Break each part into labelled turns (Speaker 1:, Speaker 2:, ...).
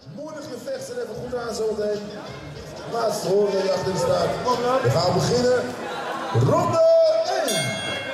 Speaker 1: Moeilijk gevecht, zet even goed aan zo meteen. Maar ze horen dat je achterin staat. We gaan beginnen. Ronde 1.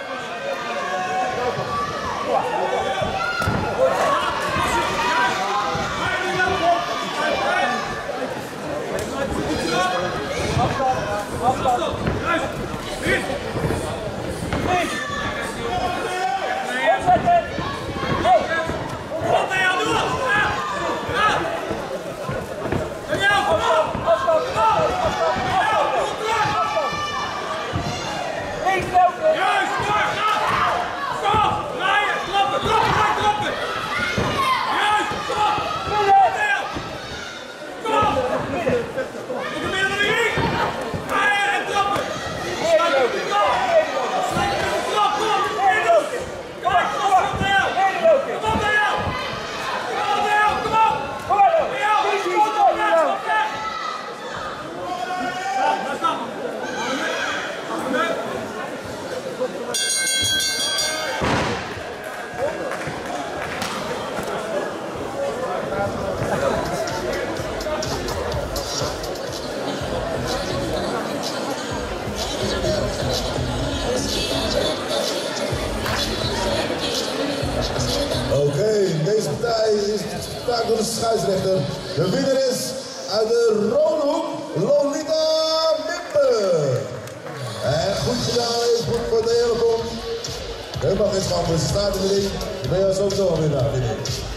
Speaker 1: Deze partij is vaak door de scheidsrechter. De winnaar is uit de rode hoek, Lolita Mimper. En goed gedaan, is goed voor de hele kom. Helemaal geen schande, ze staat in de ring. Dan ben je sowieso al winnaar.